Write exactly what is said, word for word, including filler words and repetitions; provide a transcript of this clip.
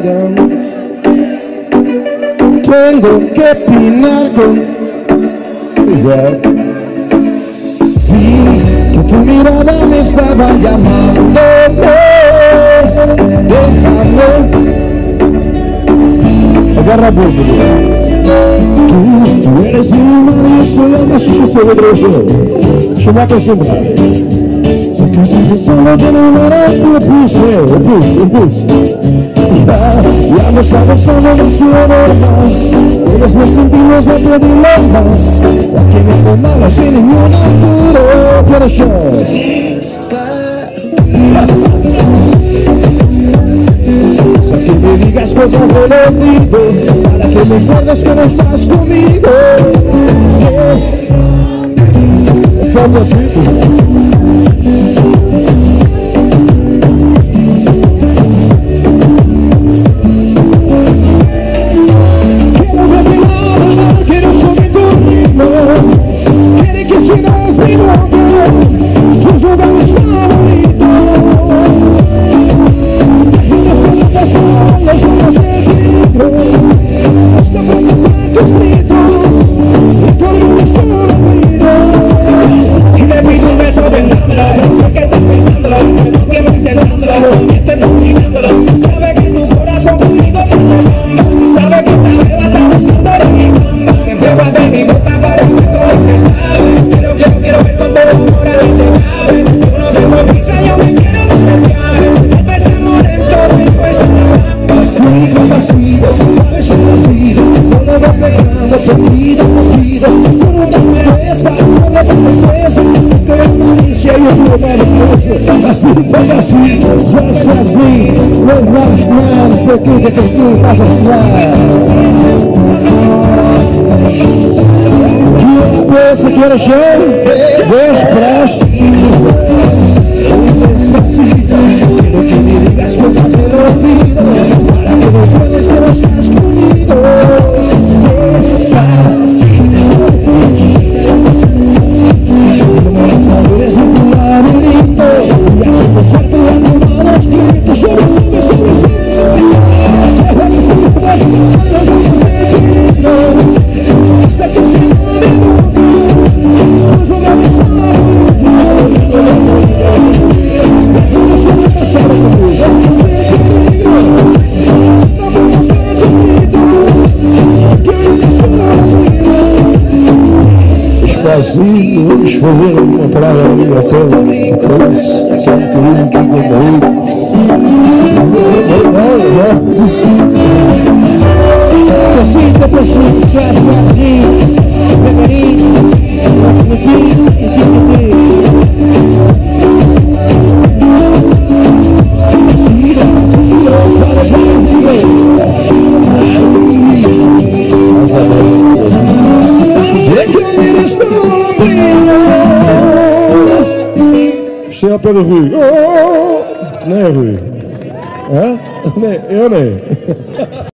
miran. Tengo que opinar con... Vi que tu mirada me estaba llamando. Déjame. Agarra búsqueda. Tú, tú eres mi humano y yo soy el más chistoso de otro show. Yo me acostumbrar. Se casa de solo de número, yo puse, yo puse, yo puse. Ya no estamos solo más que normal. Todos mis sentidos no pueden más. Aquí me tomaba sin ningún apuro. Pero yo que me digas cosas del olvido, para que me acuerdes que no estás conmigo. Yes. Famosito. Quiero revelar que no soy tu ritmo. Quiere que sigas mi boca, tus lugares favoritos. Las horas de libro, hasta cuando tantos gritos, y con un escuro ruido. Si me pido un beso vendándolo, yo sé que estás pensándolo, pero que me intentándolo, que estás mirándolo. Sabe que tu corazón conmigo se hace bomba, sabe que esa beba está buscando de mi bomba. Me pego a hacer mi boca para el resto de que sabe, pero yo quiero ver con todo amor a ti te cabe. Yo no tengo prisa, yo me quiero donde llave, empezamos lento, después se me va. Pasito, pasito, sabes el pasito, no le voy pegando, poquito, poquito. Tú no te interesa, no te interesa, que es malicia y es buena de precio. Pasito, pasito, suave, así, no vas mal, porque que tú vas a suar. Pues se quiere show, despacito, despacito, quiero que me digas cosas del olvido. Para que no puedes que no estás conmigo. Despacito. Como eres en tu laberinto, ya se me falta dando malos gritos. Sube, sube, sube, sube. Déjame subir por las manos de tu pequeño. Hasta que se me boca, tus lugares favoritos. Déjame subir pasar conmigo. Assim, vamos fazer uma parada ali ao pé da coisa, só um bocadinho aqui com o barulho. Pasito, pasito, já, sozinho, devagarinho, no fim, no fim, no fim. Pasito, pasito, para isto é ao pé do Rui. Oh, não é Rui? Hã? Não é, eu não é.